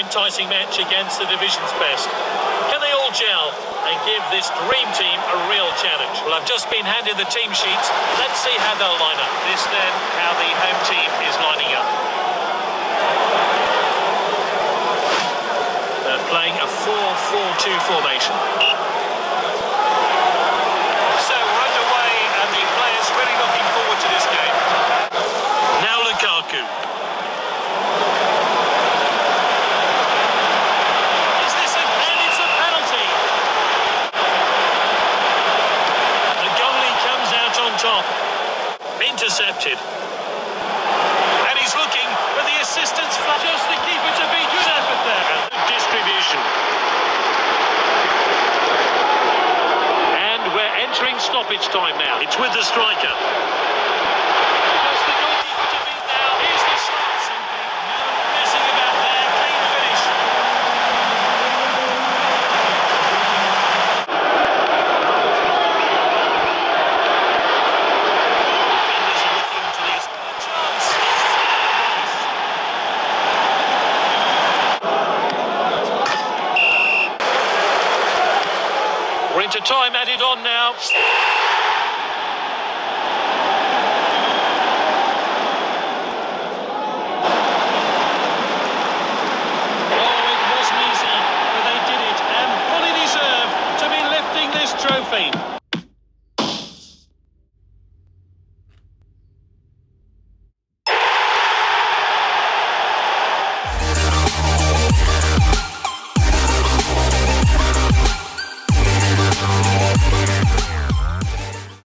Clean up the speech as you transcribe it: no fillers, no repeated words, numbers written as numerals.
enticing match against the division's best. Can they all gel and give this dream team a real challenge? Well, I've just been handed the team sheets. Let's see how they'll line up. This then, how the home team is lining up. They're playing a 4-4-2 formation. So we're underway and the players really looking forward to this game. Now Lukaku. Intercepted. And he's looking for the assistance. Just the keeper to be good effort there. And good distribution. And we're entering stoppage time now. It's with the striker. Just the goalkeeper to beat now. Here's the shot. No messing about there. Clean finish. We're into time added on now. Oh, it wasn't easy, but they did it and fully deserve to be lifting this trophy.